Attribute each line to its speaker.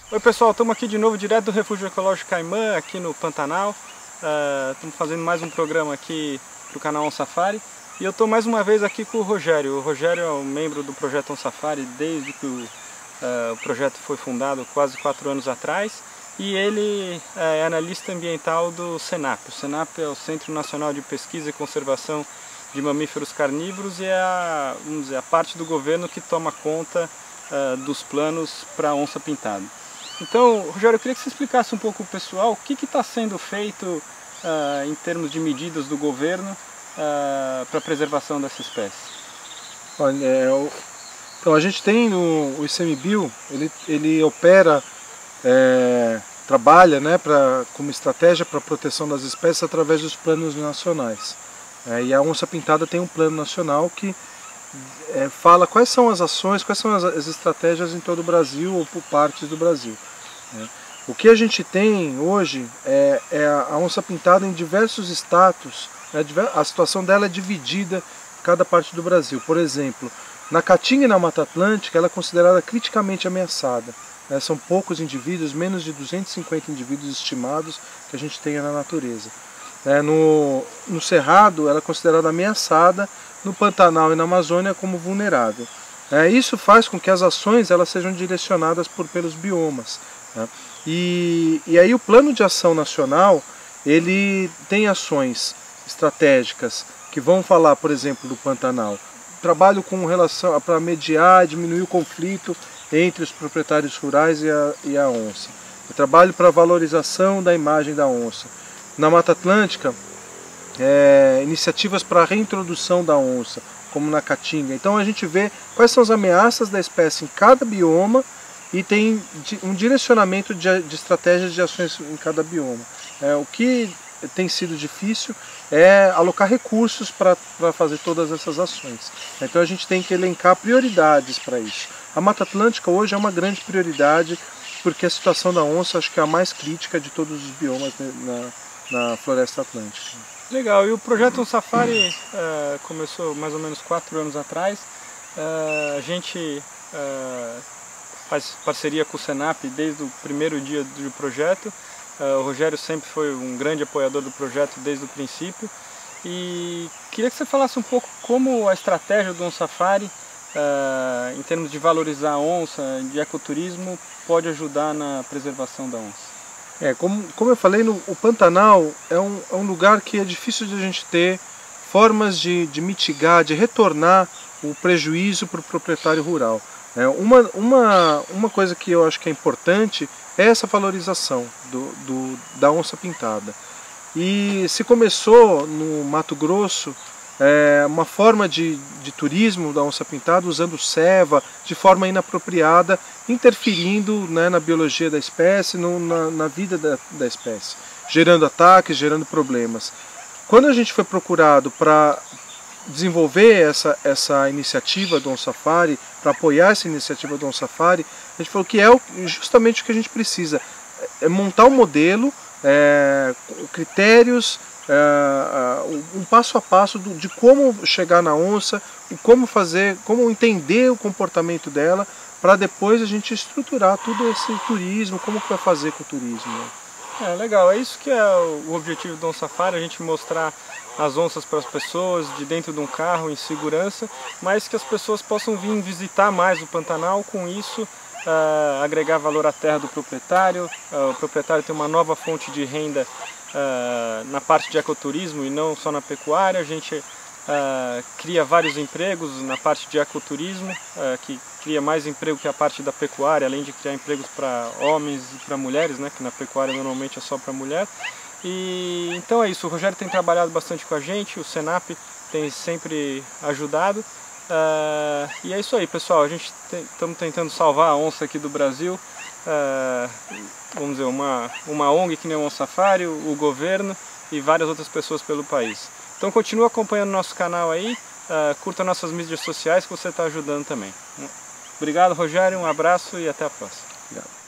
Speaker 1: Oi pessoal, estamos aqui de novo direto do Refúgio Ecológico Caimã, aqui no Pantanal. Estamos fazendo mais um programa aqui para o canal OnSafari. E eu estou mais uma vez aqui com o Rogério. O Rogério é um membro do projeto OnSafari desde que o projeto foi fundado quase 4 anos atrás. E ele é analista ambiental do Senap. O Senap é o Centro Nacional de Pesquisa e Conservação de Mamíferos Carnívoros e é vamos dizer, a parte do governo que toma conta dos planos para a onça pintada. Então, Rogério, eu queria que você explicasse um pouco para o pessoal o que está sendo feito em termos de medidas do governo para a preservação dessa espécie.
Speaker 2: Olha, então a gente tem o ICMBio, ele opera, trabalha, né, como estratégia para a proteção das espécies através dos planos nacionais. E a onça pintada tem um plano nacional que fala quais são as ações, quais são as estratégias em todo o Brasil ou por partes do Brasil. O que a gente tem hoje é a onça pintada em diversos status, a situação dela é dividida em cada parte do Brasil. Por exemplo, na Caatinga e na Mata Atlântica ela é considerada criticamente ameaçada. São poucos indivíduos, menos de 250 indivíduos estimados que a gente tenha na natureza. No Cerrado ela é considerada ameaçada, no Pantanal e na Amazônia como vulnerável. Isso faz com que as ações elas sejam direcionadas pelos biomas. E aí o Plano de Ação Nacional ele tem ações estratégicas que vão falar, por exemplo, do Pantanal. Trabalho com relação para mediar e diminuir o conflito entre os proprietários rurais e a onça. Eu trabalho para a valorização da imagem da onça. Na Mata Atlântica, iniciativas para a reintrodução da onça, como na Caatinga. Então a gente vê quais são as ameaças da espécie em cada bioma e tem um direcionamento de estratégias de ações em cada bioma. O que tem sido difícil é alocar recursos para fazer todas essas ações. Então a gente tem que elencar prioridades para isso. A Mata Atlântica hoje é uma grande prioridade porque a situação da onça acho que é a mais crítica de todos os biomas na Floresta Atlântica.
Speaker 1: Legal, e o projeto OnSafari começou mais ou menos 4 anos atrás. A gente faz parceria com o Senap desde o primeiro dia do projeto. O Rogério sempre foi um grande apoiador do projeto desde o princípio. E queria que você falasse um pouco como a estratégia do OnSafari, em termos de valorizar a onça, de ecoturismo, pode ajudar na preservação da onça.
Speaker 2: Como eu falei, o Pantanal é um lugar que é difícil de a gente ter formas de mitigar, de retornar o prejuízo para o proprietário rural. Uma coisa que eu acho que é importante é essa valorização da onça pintada. E se começou no Mato Grosso uma forma de turismo da onça pintada usando ceva de forma inapropriada, interferindo na biologia da espécie, na vida da espécie, gerando ataques, gerando problemas. Quando a gente foi procurado para desenvolver essa iniciativa do OnSafari, para apoiar essa iniciativa do OnSafari, a gente falou que é justamente o que a gente precisa, montar um modelo, critérios, um passo a passo de como chegar na onça, como entender o comportamento dela, para depois a gente estruturar todo esse turismo, como que vai fazer com o turismo.
Speaker 1: Legal, é isso que é o objetivo do OnSafari, a gente mostrar as onças para as pessoas de dentro de um carro em segurança, mas que as pessoas possam vir visitar mais o Pantanal, com isso agregar valor à terra do proprietário, o proprietário tem uma nova fonte de renda na parte de ecoturismo e não só na pecuária. A gente cria vários empregos na parte de ecoturismo, que cria mais emprego que a parte da pecuária, além de criar empregos para homens e para mulheres, que na pecuária normalmente é só para mulher. E então é isso, o Rogério tem trabalhado bastante com a gente, o Senap tem sempre ajudado. E é isso aí, pessoal, a gente estamos tentando salvar a onça aqui do Brasil. Vamos dizer, uma ONG que nem o OnSafari, o governo e várias outras pessoas pelo país. Então continua acompanhando nosso canal aí, curta nossas mídias sociais que você está ajudando também. Obrigado, Rogério, um abraço e até a próxima.
Speaker 2: Obrigado.